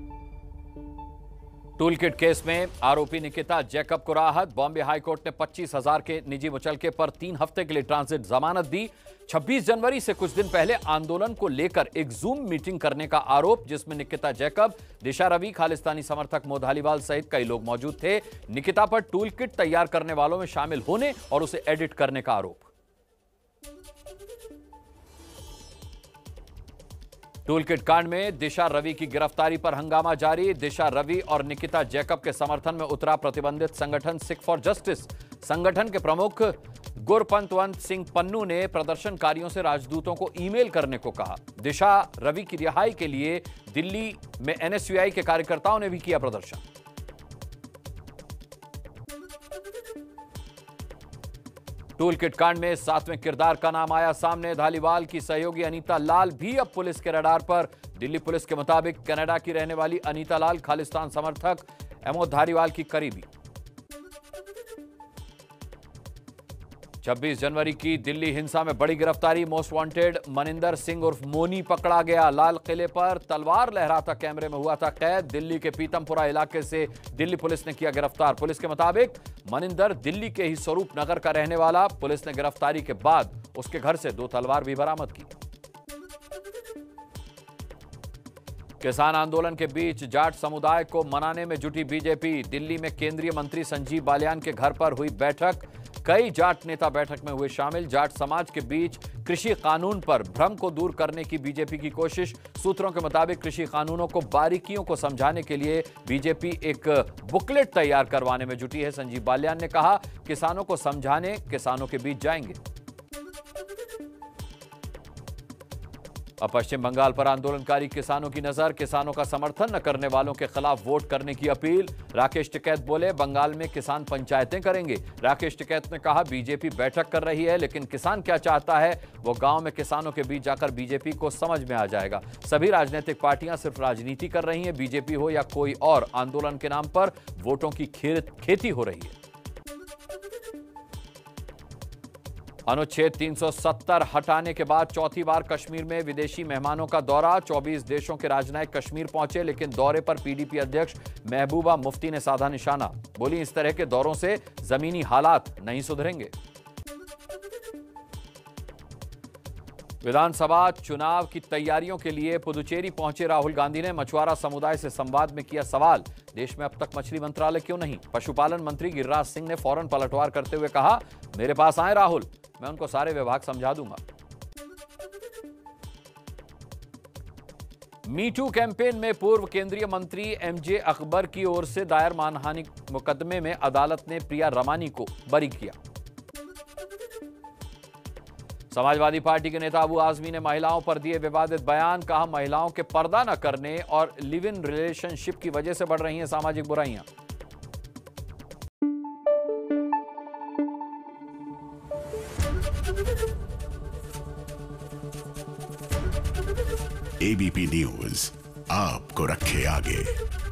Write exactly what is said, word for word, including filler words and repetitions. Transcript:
Toolkit case में आरोपी Nikita Jacob को राहत। बॉम्बे हाईकोर्ट ने पच्चीस हजार के निजी मुचलके पर तीन हफ्ते के लिए ट्रांजिट जमानत दी। छब्बीस जनवरी से कुछ दिन पहले आंदोलन को लेकर एक जूम मीटिंग करने का आरोप, जिसमें निकिता जैकब, दिशा रवि, खालिस्तानी समर्थक मोधालीवाल सहित कई लोग मौजूद थे। निकिता पर टूलकिट तैयार करने वालों में शामिल होने और उसे एडिट करने का आरोप। टूलकिट कांड में दिशा रवि की गिरफ्तारी पर हंगामा जारी। दिशा रवि और निकिता जैकब के समर्थन में उतरा प्रतिबंधित संगठन सिख फॉर जस्टिस। संगठन के प्रमुख गुरपंतवंत सिंह पन्नू ने प्रदर्शनकारियों से राजदूतों को ईमेल करने को कहा। दिशा रवि की रिहाई के लिए दिल्ली में एनएसयूआई के कार्यकर्ताओं ने भी किया प्रदर्शन। टूलकिट कांड में सातवें किरदार का नाम आया सामने। धालीवाल की सहयोगी अनीता लाल भी अब पुलिस के रडार पर। दिल्ली पुलिस के मुताबिक कनाडा की रहने वाली अनीता लाल खालिस्तान समर्थक अहमद धालीवाल की करीबी। छब्बीस जनवरी की दिल्ली हिंसा में बड़ी गिरफ्तारी। मोस्ट वांटेड मनिंदर सिंह उर्फ मोनी पकड़ा गया। लाल किले पर तलवार लहराता कैमरे में हुआ था कैद। दिल्ली के पीतमपुरा इलाके से दिल्ली पुलिस ने किया गिरफ्तार। पुलिस के मुताबिक मनिंदर दिल्ली के ही स्वरूप नगर का रहने वाला। पुलिस ने गिरफ्तारी के बाद उसके घर से दो तलवार भी बरामद की। किसान आंदोलन के बीच जाट समुदाय को मनाने में जुटी बीजेपी। दिल्ली में केंद्रीय मंत्री संजीव बालियान के घर पर हुई बैठक। कई जाट नेता बैठक में हुए शामिल। जाट समाज के बीच कृषि कानून पर भ्रम को दूर करने की बीजेपी की कोशिश। सूत्रों के मुताबिक कृषि कानूनों को बारीकियों को समझाने के लिए बीजेपी एक बुकलेट तैयार करवाने में जुटी है। संजीव बालियान ने कहा, किसानों को समझाने किसानों के बीच जाएंगे। अब पश्चिम बंगाल पर आंदोलनकारी किसानों की नजर। किसानों का समर्थन न करने वालों के खिलाफ वोट करने की अपील। राकेश टिकैत बोले, बंगाल में किसान पंचायतें करेंगे। राकेश टिकैत ने कहा, बीजेपी बैठक कर रही है, लेकिन किसान क्या चाहता है वो गांव में किसानों के बीच जाकर बीजेपी को समझ में आ जाएगा। सभी राजनीतिक पार्टियां सिर्फ राजनीति कर रही हैं। बीजेपी हो या कोई और, आंदोलन के नाम पर वोटों की खेती हो रही है। अनुच्छेद तीन सौ सत्तर हटाने के बाद चौथी बार कश्मीर में विदेशी मेहमानों का दौरा। चौबीस देशों के राजनयिक कश्मीर पहुंचे, लेकिन दौरे पर पीडीपी अध्यक्ष महबूबा मुफ्ती ने साधा निशाना। बोली, इस तरह के दौरों से जमीनी हालात नहीं सुधरेंगे। विधानसभा चुनाव की तैयारियों के लिए पुदुचेरी पहुंचे राहुल गांधी ने मछुआरा समुदाय से संवाद में किया सवाल, देश में अब तक मछली मंत्रालय क्यों नहीं। पशुपालन मंत्री गिरिराज सिंह ने फौरन पलटवार करते हुए कहा, मेरे पास आए राहुल, मैं उनको सारे विभाग समझा दूंगा। मीटू कैंपेन में पूर्व केंद्रीय मंत्री एमजे अकबर की ओर से दायर मानहानि मुकदमे में अदालत ने प्रिया रमानी को बरी किया। समाजवादी पार्टी के नेता अबू आजमी ने महिलाओं पर दिए विवादित बयान। कहा, महिलाओं के पर्दा न करने और लिव इन रिलेशनशिप की वजह से बढ़ रही हैं सामाजिक बुराइयां। एबीपी न्यूज आपको रखे आगे।